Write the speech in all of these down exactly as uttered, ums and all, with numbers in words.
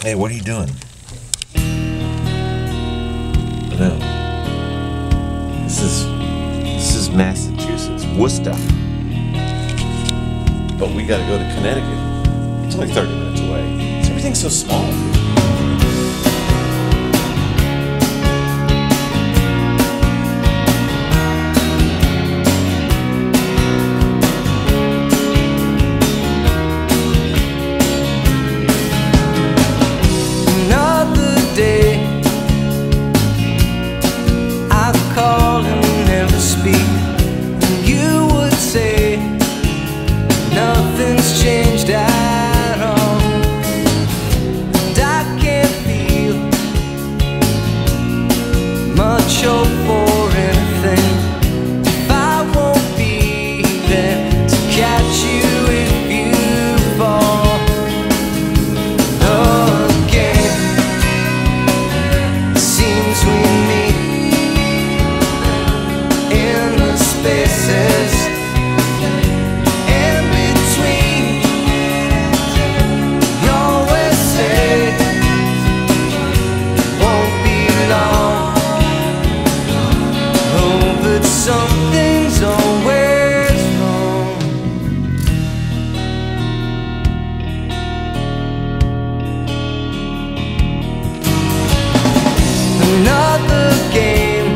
Hey, what are you doing? No. This is this is Massachusetts, Worcester. But we gotta go to Connecticut. It's only thirty minutes away. Everything's so small. Changed at all, and I can't feel much hope for anything if I won't be there to catch you if you fall again. Seems we meet in the spaces something's always wrong. Another game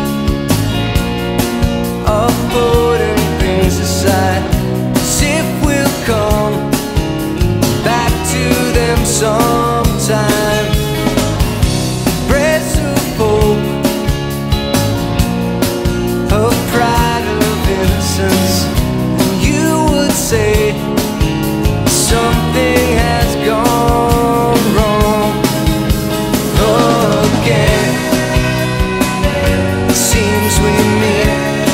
of putting things aside, as if we'll come back to them sometime. Brace of hope, of pride, of innocence, and you would say something has gone wrong again. It seems we meet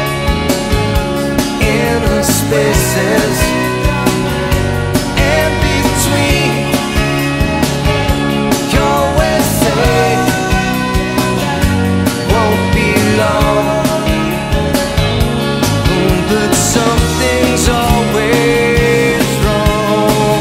in the spaces and between. You always say won't be long, but something's always wrong.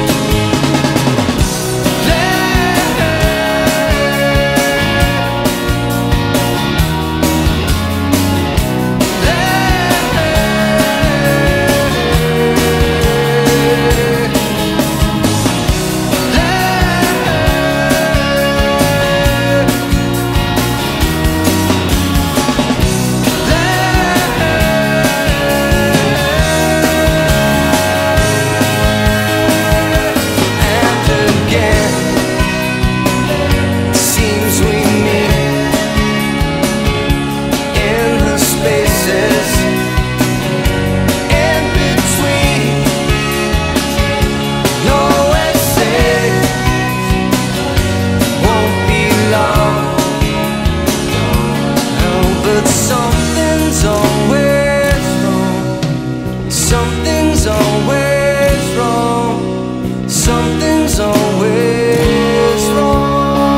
Something's always wrong. Something's always wrong. Something's always wrong.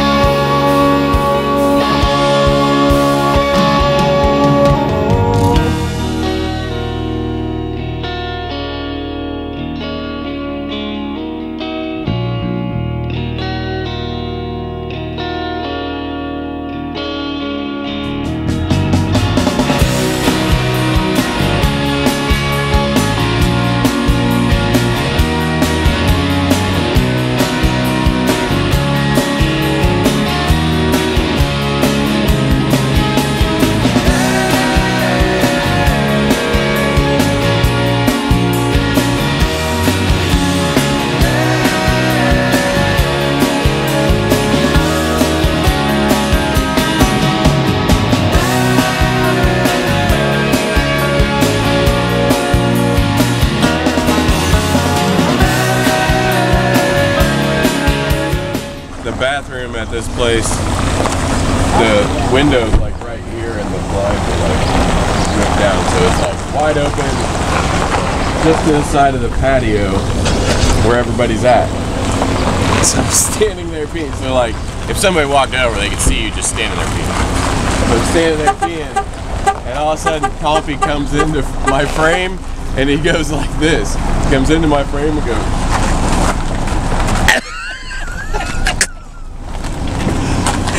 The bathroom at this place, the window's like right here and the blinds are like ripped down, so it's like wide open just to the side of the patio where everybody's at. So I'm standing there peeing, so like if somebody walked over they could see you just standing there peeing. So I'm standing there peeing and all of a sudden Coffee comes into my frame and he goes like this. He comes into my frame and goes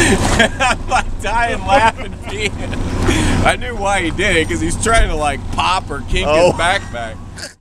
I'm like dying laughing, peeing. I knew why he did it, because he's trying to like pop or kink Oh. his backpack.